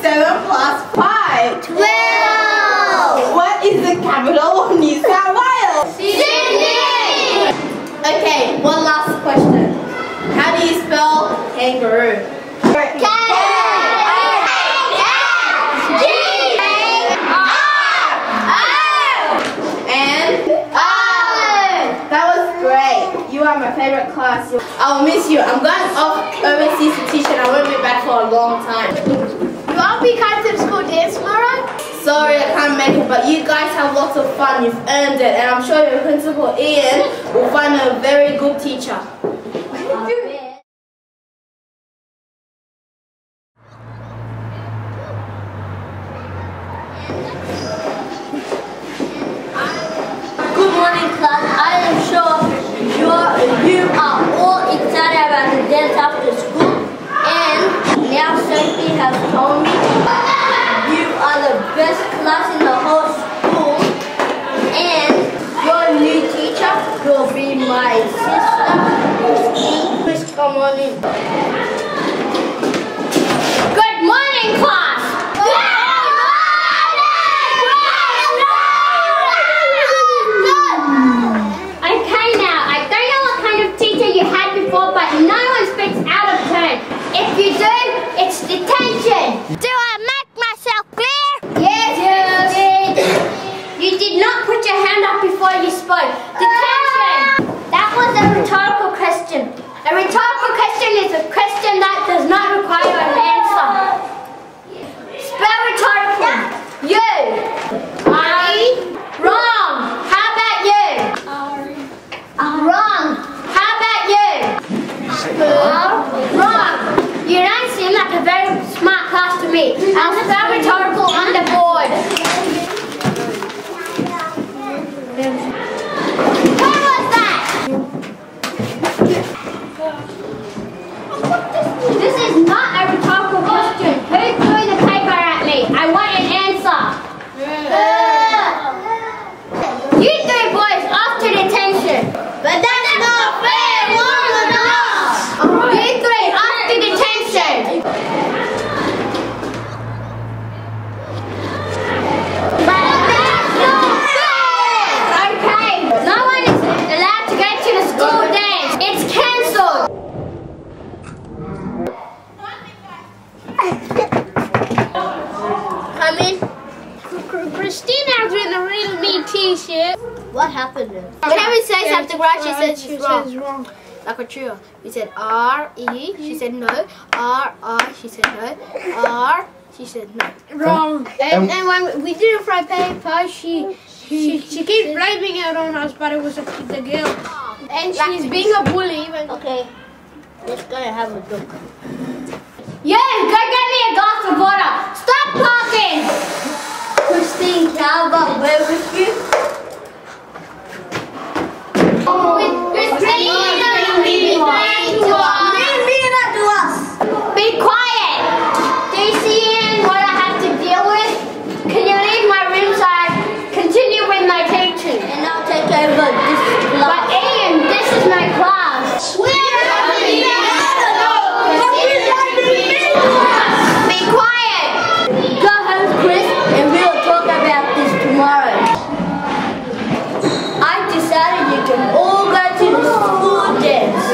7 plus 5? 12. What is the capital of New South Wales? Sydney. Okay, one last question. How do you spell kangaroo? You are my favorite class. I'll miss you. I'm going off overseas to teach and I won't be back for a long time. You won't be coming to the school dance tomorrow? Sorry, I can't make it, but you guys have lots of fun. You've earned it, and I'm sure your principal Ian will find a very good teacher. Good morning, class. I am sure you are all excited about the dance after school, and now Sophie has told me you are the best class in the whole school, and your new teacher will be my sister, Christine. Please come on in. Good morning, class. But no one speaks out of turn. If you do, it's detention. Do I make myself clear? Yes, you did. You did not put your hand up before you spoke. Detention. That was a rhetorical question. A rhetorical question is a question that does not require an answer. Spell rhetorical. You. Wrong. How about you? Wrong. How about you? Wrong. You don't seem like a very smart class to me. I'll spell rhetorical on the board. Who was that? This is not a rhetorical question. Who threw the paper at me? I want an answer. You three boys off to detention. But that's not fair. You three off to detention. But that's not fair. Okay, no one is allowed to go to the school dance. It's cancelled. Come in. Christina's in a really neat t-shirt. What happened? Whenever we say something right, she says she's wrong. Like a trio. We said R-E, she said no. R-I, she said no. R, she said no. Wrong. And when we did it for a paper, she keeps blaming it on us, but it was the girl. And she's being a bully. Okay, let's go and have a look. Yeah, go get me a glass of water. Stop talking! Christine, can I go away with you? Be quiet! Do you see what I have to deal with? Can you leave my room so I continue with my teaching? And I'll take over this class. But Ian, this is my class. Be quiet! Go home, Chris, and we'll talk about this tomorrow. I decided you can all go to the school dance.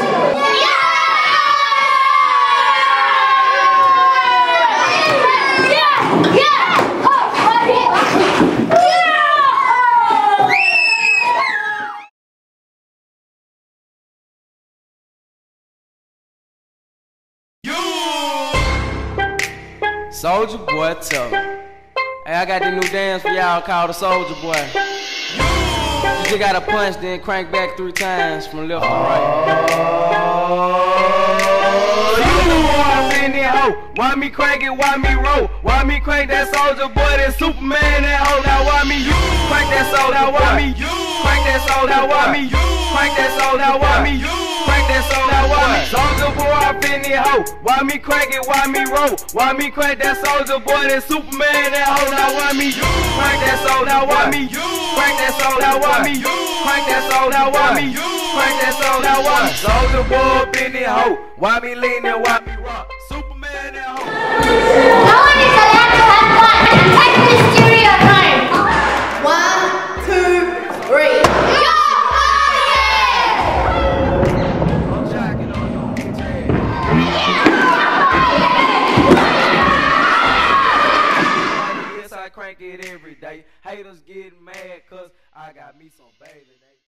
Soldier Boy tough. Hey, I got this new dance for y'all called the Soldier Boy. You just gotta punch, then crank back 3 times from left to right. Why me crank it, why me roll? Why me crank that Soldier Boy, that Superman, that hoe? Now why me you crank that soul? Now why me you crank that soul? Now why me you crank that soul? Now why me you crank that soul? Now why me Soldier Boy up in that hoe? Why me crank it, why me roll? Why me crank that Soldier Boy, that Superman, that hoe? Now why me you crank that soul? Now why me you crank that soul? Now why me you crank that soul? Now why me you crank that soul? Now why me Soldier Boy up in that hoe? Why me lean and why me rock? Superman, that hoe. No one is allowed Mr.